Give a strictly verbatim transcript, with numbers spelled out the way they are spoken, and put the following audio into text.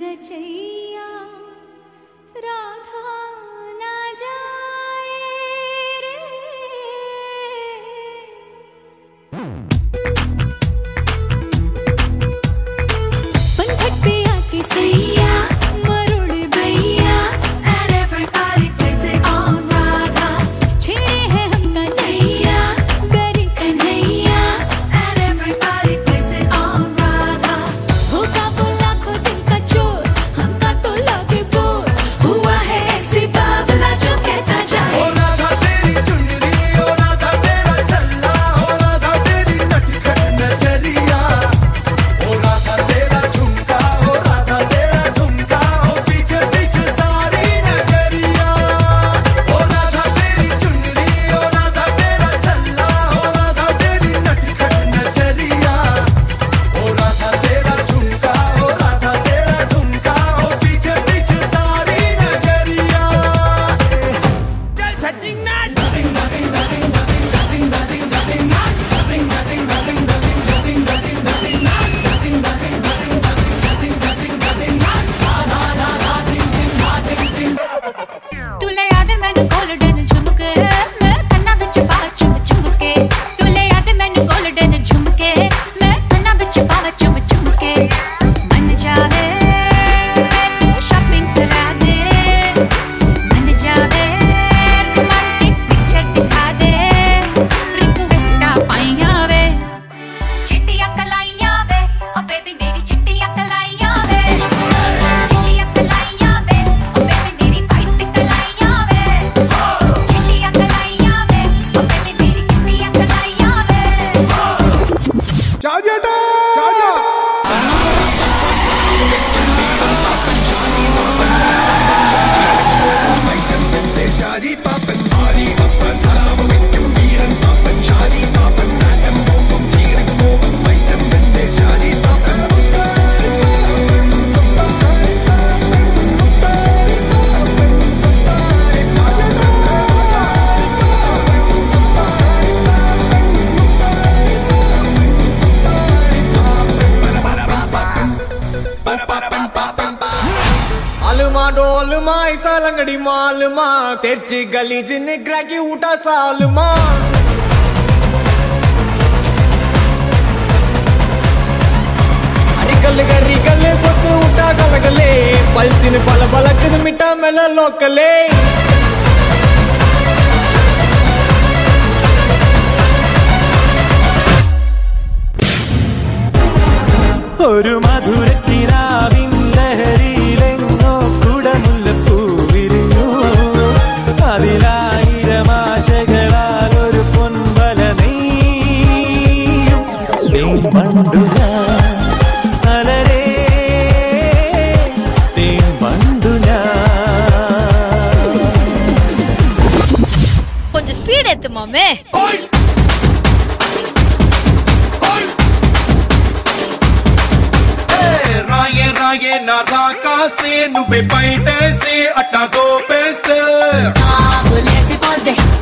रचैया राधा ना जाए रे। पंखट पे आके सैया मरुड़ भैया and everybody blames it on Radha. छेड़े है हमका नैया बेरी Kanhaiya and everybody blames it on Radha. होगा वो लाखों दिल का चोर हमका तो लगे बोर हुआ है ऐसे बावला जो कहता जाए। ओ राधा तेरी चुनरी ओ राधा तेरा चल्ला ओ राधा तेरी नटखट नजरिया ओ राधा तेरा झुमका ओ राधा तेरा ठुमका ओ पीछे पीछे सारी नगरिया ओ राधा तेरी चुनरी ओ राधा तेरा चल्ला ओ राधा तेरी नटखट नजरिया ओ राधा तेरा झुमका ओ राधा तेरा ठुमका ओ पीछे पीछे सारी नगरिया। तुले याद मैनू गोल्डन झुमके मैं कन्ना विच पावा चुम चुम के। तुले याद मैनू गोल्डन झुमके मैं कन्ना विच पावा चुम चुम के। मन जावे मैनू शॉपिंग करा दे मन जावे रोमांटिक पिक्चर दिखा दे। रिक्वेस्टा पाइया वे चिट्टियां कलाइयां वे ओ बेबी मेरी चिट्टियां कलाइयां वे। चिट्टियां कलाइयां वे ओ बेबी मेरी वाइट कलाइयां वे। चिट्टियां कलाइयां वे ओ बेबी मेरी चिट्टियां कलाइयां वे। आलमा डोलमा ऐसा लंगड़ी मालमा तेरची गली जिन्ने ग्रैकी उठा सालमा। अरे गल गरी गले बुत उठा गल गले पलचिन पल पलक मिटा मेला लोकले। ഒരു മധുരത്തിനാവിൻ ലഹരിയിലെങ്ങോ കുടമുല്ലപ്പൂ വിരിഞ്ഞു അതിലായിരം ആശകളാൽ ഒരു പൊൻവല നെയ്യും തേൻ പണ്ടു ഞാൻ അലരേ തേൻ പണ്ടു ഞാൻ. கொஞ்சம் ஸ்பீட் ஏத்து மாமே. రాయే రాయే నా రాకాసే నువ్వే బయటేసే అట్టా గోపేస్తే ఆ బులేసి పోదే